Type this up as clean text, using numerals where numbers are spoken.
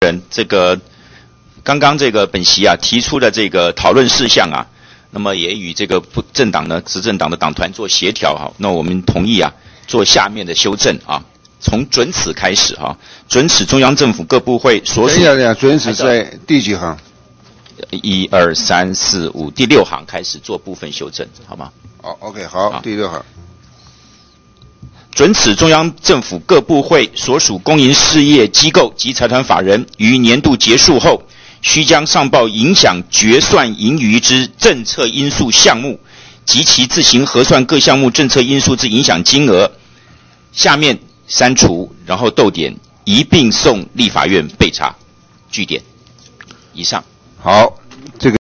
人，刚刚本席提出的讨论事项那么也与政党呢执政党的党团做协调那我们同意做下面的修正从准此开始准此中央政府各部会所属。 等一下，准此在第几行 ？1、2、3、4、5，第6行开始做部分修正，好吗？ OK， 好，第6行。 准此中央政府各部会所属公营事业机构及财团法人于年度结束后，须将上报影响决算盈余之政策因素项目及其自行核算各项目政策因素之影响金额，下面删除，然后逗点，一并送立法院备查。据点。以上。 好。